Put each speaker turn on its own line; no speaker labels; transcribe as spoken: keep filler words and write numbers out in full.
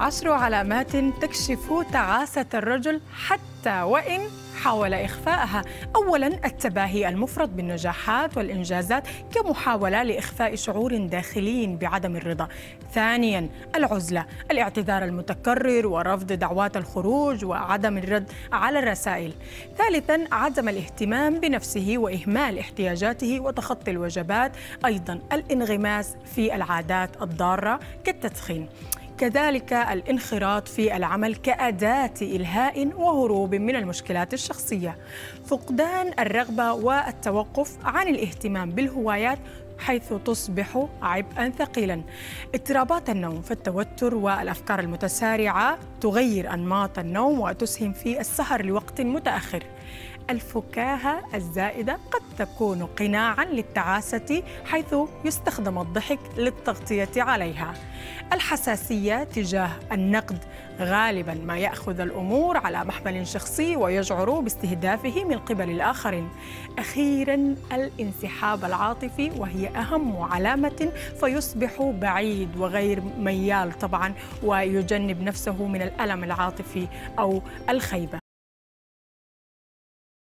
عشر علامات تكشف تعاسة الرجل حتى وإن حاول إخفاءها. أولاً، التباهي المفرط بالنجاحات والإنجازات كمحاولة لإخفاء شعور داخلي بعدم الرضا. ثانياً، العزلة، الاعتذار المتكرر ورفض دعوات الخروج وعدم الرد على الرسائل. ثالثاً، عدم الاهتمام بنفسه وإهمال احتياجاته وتخطي الوجبات. أيضاً، الانغماس في العادات الضارة كالتدخين. كذلك الانخراط في العمل كأداة إلهاء وهروب من المشكلات الشخصية. فقدان الرغبة والتوقف عن الاهتمام بالهوايات حيث تصبح عبئاً ثقيلاً. اضطرابات النوم، فالتوتر والأفكار المتسارعة تغير أنماط النوم وتسهم في السهر لوقت متأخر. الفكاهة الزائدة قد تكون قناعاً للتعاسة حيث يستخدم الضحك للتغطية عليها. الحساسية تجاه النقد، غالباً ما يأخذ الأمور على محمل شخصي ويشعر باستهدافه من قبل الآخرين. أخيراً، الانسحاب العاطفي، وهي أهم علامة، فيصبح بعيد وغير ميال طبعاً ويجنب نفسه من الألم العاطفي أو الخيبة.